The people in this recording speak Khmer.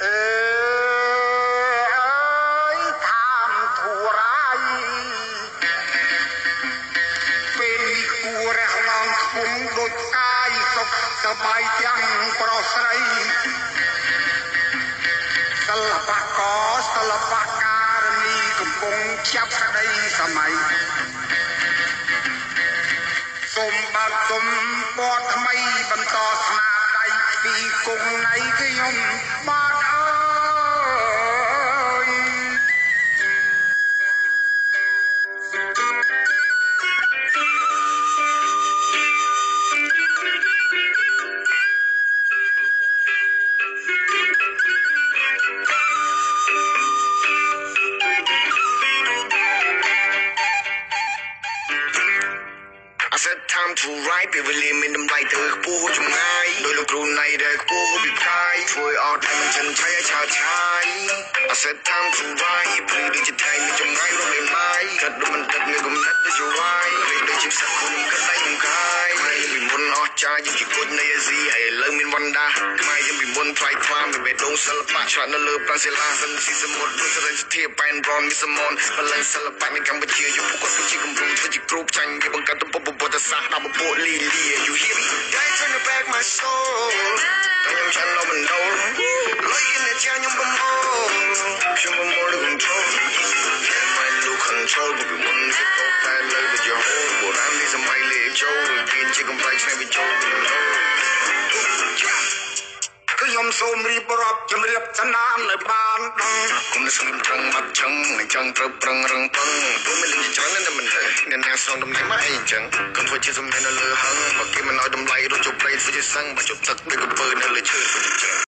tham thù rái bên cua rẽ lòng cũng đôi cai sọc sờ bài chẳng pro sấy sala có sala cà ni cũng bông chắp đây sờ mày sôm bạc sôm bọt mây bầm to sna đây vì cùng này cái nhung bọt ơi I said time to ride ពេលវេលាមានតម្លៃទៅខ្ពស់ចម្ងាយដោយលោកគ្រូណៃដែលខ្ពស់ពីផ្កាយធ្វើអត់ឲ្យមិនចិនឆៃឆាឆាយ I said time to ride ព្រឺដូចជាថៃមានចម្ងាយរកលេងម៉ាយកាត់ដូចមិនទឹកមានគំនិតដូចជាវាយរៀបដូចជាផ្សិតខ្លួនកាត់ដៃក្នុងកាយហើយពីមុនអស់ចាយើងជាគុណនៃអាស៊ីហើយឥឡូវមានវណ្ណដាខ្មែរយើងពីមុនថ្លៃថ្លាមានបេះដូងសិល្បៈឆ្លាតនៅលើប្រាសិលាសិនស៊ីសមុទ្រដូចសរិទ្ធធាបែនរនមានសមនបលិនសិល្បៈនៅកម្ពុជាយើងពួកគាត់គឺជាគំរូធ្វើជាគ្រូចាញ់វាបង្កើតទំពពុទ្ធសាសនាដល់ពួកលីលី You hear me Guys turn it back my soul ខ្ញុំចាំនៅបណ្ដោលលុយគេអ្នកចាខ្ញុំបំអូខ្ញុំបំអូលើ control ខ្ញុំមិនលូ control ពីមុនទៅតតែលើទៅជាហូបបុរាណនេះសម័យលេខចូលគេជាកំប្លែងឆ្នៃវិចូលខ្ញុំសូមរៀបរាប់ជំរាបស្នាមនៅបានដឹងគុំស្ងៀមត្រង់បាត់ឆឹងមិនចង់ត្រូវប្រឹងរឹងពឹងព្រោះមានលិញច្រើនណាស់មិនទេអ្នកណាស្រង់ដំណឹងមកអីអញ្ចឹងកុំធ្វើជាសំដែងនៅលើហឹងបើគេមិនឲ្យតម្លៃរត់ជប់ព្រៃធ្វើជាសឹងបើជប់ទឹកដូចកំពើនៅលើឈើធ្វើជា